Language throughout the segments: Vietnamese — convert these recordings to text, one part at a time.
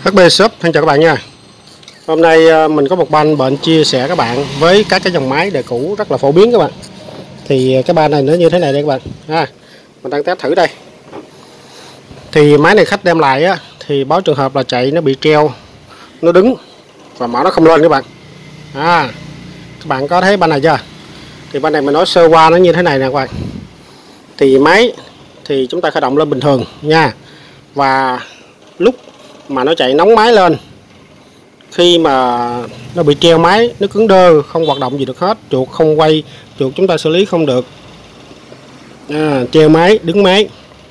HB Shop xin chào các bạn nha. Hôm nay mình có một ban bệnh chia sẻ các bạn với các cái dòng máy đời cũ rất là phổ biến các bạn. Thì cái ban này nó như thế này đây các bạn. Mình đang test thử đây. Thì máy này khách đem lại á, thì báo trường hợp là chạy nó bị treo, nó đứng và mở nó không lên các bạn. Các bạn có thấy ban này chưa? Thì ban này mình nói sơ qua nó như thế này nè các bạn. Thì máy thì chúng ta khởi động lên bình thường nha. Và lúc mà nó chạy nóng máy lên, khi mà nó bị treo máy, nó cứng đơ, không hoạt động gì được hết, chuột không quay, chuột chúng ta xử lý không được, treo máy, đứng máy,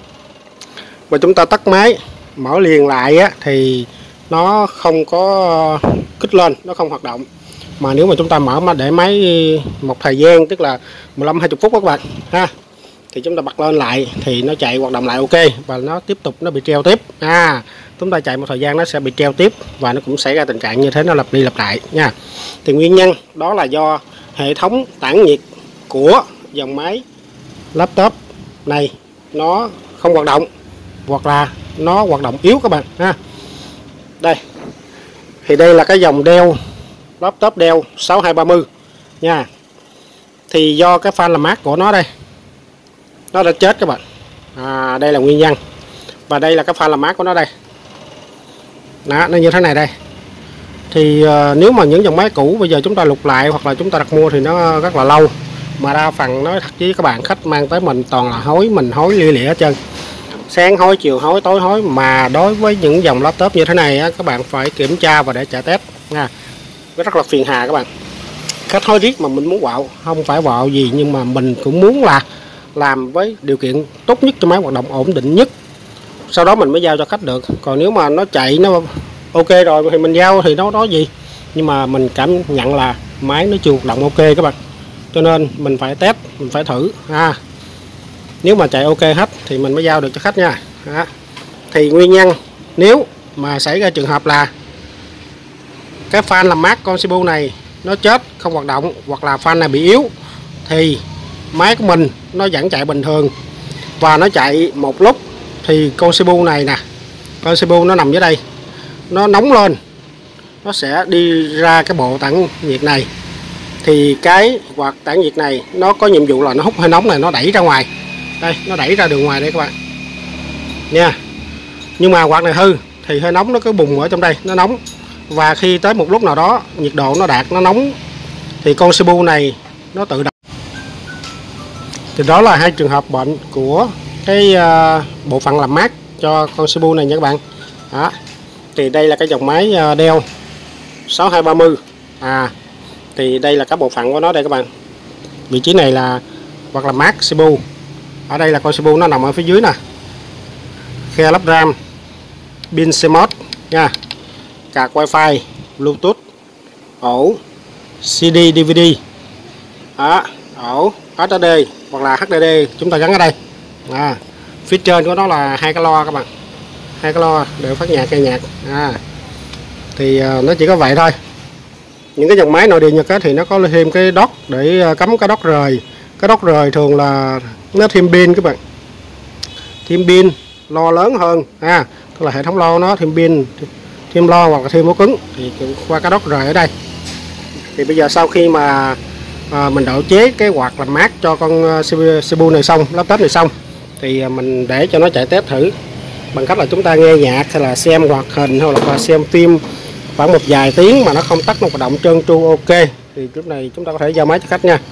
và chúng ta tắt máy, mở liền lại á, thì nó không có kích lên, nó không hoạt động. Mà nếu mà chúng ta mở mà để máy một thời gian, tức là 15-20 phút các bạn ha, thì chúng ta bật lên lại thì nó chạy hoạt động lại ok, và nó tiếp tục nó bị treo tiếp. Chúng ta chạy một thời gian nó sẽ bị treo tiếp và nó cũng xảy ra tình trạng như thế, nó lặp đi lặp lại nha. Thì nguyên nhân đó là do hệ thống tản nhiệt của dòng máy laptop này nó không hoạt động, hoặc là nó hoạt động yếu các bạn ha. Đây thì đây là cái dòng Dell, laptop Dell 6230 nha. Thì do cái fan làm mát của nó đây, nó đã chết các bạn. Đây là nguyên nhân. Và đây là cái fan làm mát của nó đây. Đó, nó như thế này đây. Thì nếu mà những dòng máy cũ bây giờ chúng ta lục lại hoặc là chúng ta đặt mua thì nó rất là lâu. Mà đa phần nói thật với các bạn, khách mang tới mình toàn là hối, mình hối lia lịa hết trơn. Sáng hối, chiều hối, tối hối. Mà đối với những dòng laptop như thế này á, các bạn phải kiểm tra và để chạy test nha. Rất là phiền hà các bạn. Khách hối riết mà mình muốn quạo, không phải quạo gì, nhưng mà mình cũng muốn là làm với điều kiện tốt nhất cho máy hoạt động ổn định nhất, sau đó mình mới giao cho khách được. Còn nếu mà nó chạy nó ok rồi thì mình giao thì nó đó gì, nhưng mà mình cảm nhận là máy nó chưa hoạt động ok các bạn, cho nên mình phải test, mình phải thử. Nếu mà chạy ok hết thì mình mới giao được cho khách nha. Thì nguyên nhân nếu mà xảy ra trường hợp là cái fan làm mát con CPU này nó chết, không hoạt động, hoặc là fan này bị yếu, thì máy của mình nó vẫn chạy bình thường và nó chạy một lúc thì con CPU này nè, con CPU nó nằm dưới đây, nó nóng lên, nó sẽ đi ra cái bộ tản nhiệt này. Thì cái quạt tản nhiệt này nó có nhiệm vụ là nó hút hơi nóng này, nó đẩy ra ngoài đây, nó đẩy ra đường ngoài đây các bạn nha. Nhưng mà quạt này hư thì hơi nóng nó cứ bùng ở trong đây, nó nóng, và khi tới một lúc nào đó nhiệt độ nó đạt, nó nóng, thì con CPU này nó tự động. Thì đó là hai trường hợp bệnh của cái bộ phận làm mát cho con CPU này nha các bạn. Thì đây là cái dòng máy Dell 6230. Thì đây là các bộ phận của nó đây các bạn. Vị trí này là hoặc là mát CPU. Ở đây là con CPU nó nằm ở phía dưới nè. Khe lắp RAM, pin CMOS nha, card wifi, bluetooth, ổ CD DVD, ổ HDD hoặc là HDD chúng ta gắn ở đây. Phía trên của nó là hai cái loa các bạn, hai cái loa để phát nhạc, nghe nhạc. Thì nó chỉ có vậy thôi. Những cái dòng máy nội địa Nhật á, thì nó có thêm cái dock để cắm cái dock rời. Cái dock rời thường là nó thêm pin các bạn, thêm pin, lo lớn hơn, tức là hệ thống lo nó thêm pin, thêm lo hoặc là thêm ổ cứng, thì qua cái dock rời ở đây. Thì bây giờ sau khi mà mình độ chế cái quạt làm mát cho con CPU này xong, laptop này xong, thì mình để cho nó chạy test thử bằng cách là chúng ta nghe nhạc hay là xem hoạt hình hay là xem phim khoảng một vài tiếng mà nó không tắt, nó hoạt động trơn tru ok, thì lúc này chúng ta có thể giao máy cho khách nha.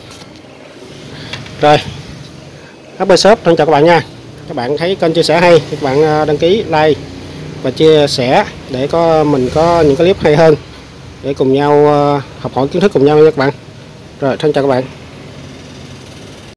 Rồi, HB Shop thân chào các bạn nha. Các bạn thấy kênh chia sẻ hay thì các bạn đăng ký, like và chia sẻ để mình có những cái clip hay hơn, để cùng nhau học hỏi kiến thức cùng nhau nha các bạn. Rồi, thân chào các bạn.